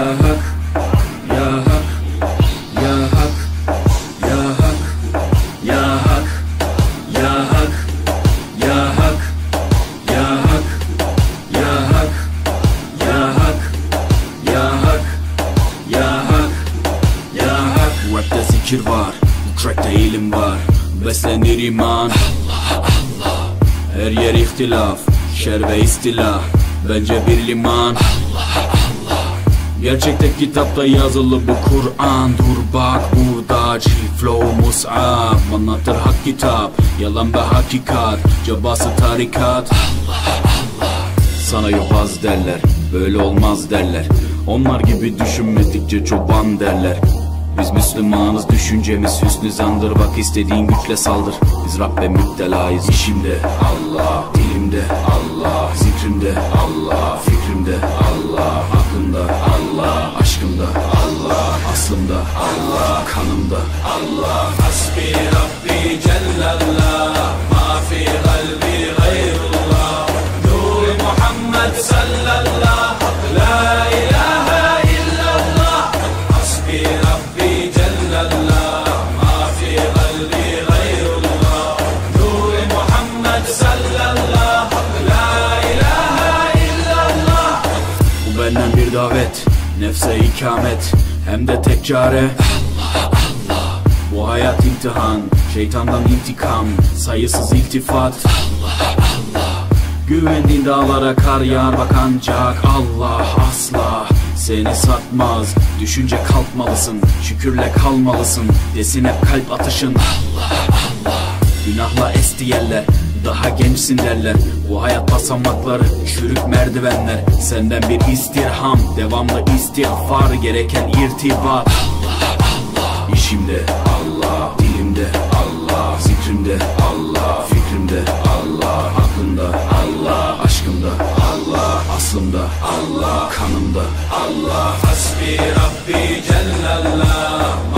hak, ya hak, ya hak, ya hak, ya hak, ya hak, ya hak, ya hak, ya hak, ya hak, ya hak, ya hak, ya hak. Bu rapte zikir var, bu trackte ilim var. Beslenir iman, her yer ihtilaf, şer ve istilah. Bence bir liman, gerçekte kitapta yazılı bu Kur'an. Dur bak burada G-Flow Mus'ab anlatır hak kitap, yalan ve hakikat, cabası tarikat. Sana yobaz derler, böyle olmaz derler. Onlar gibi düşünmedikçe çoban derler. Biz Müslümanız, düşüncemiz hüsnü zandır. Bak istediğin güçle saldır, biz Rabbe müptelayız. İşimde Allah, dilimde Allah, zikrimde Allah, fikrimde Allah, aklımda Allah, aşkımda Allah, aslımda Allah, kanımda Allah. Hasbi Rabbi Cellallah, ma fi kalbi gayrullah. Nur Muhammed sallallahu, la ilahe illallah. Hasbi Rabbi Cellallah, ma fi kalbi gayrullah. Nur Muhammed sallallahu, la ilahe illallah. Bu benden bir davet, nefse ikamet, hem de tek çare Allah Allah. Bu hayat imtihan, şeytandan intikam, sayısız iltifat Allah Allah. Güvendiğin dağlara kar yağar bak ancak Allah asla seni satmaz. Düşünce kalkmalısın, şükürle kalmalısın, desin hep kalp atışın Allah Allah. Günahla esti yerler, daha gençsin derler. Bu hayat basamakları, çürük merdivenler. Senden bir istirham, devamlı istiğfar, gereken irtibat Allah Allah. İşimde Allah, dilimde Allah, zikrimde Allah, fikrimde Allah, aklımda Allah, aşkımda Allah, aslımda Allah, kanımda Allah. Hasbi Rabbi Cellallah.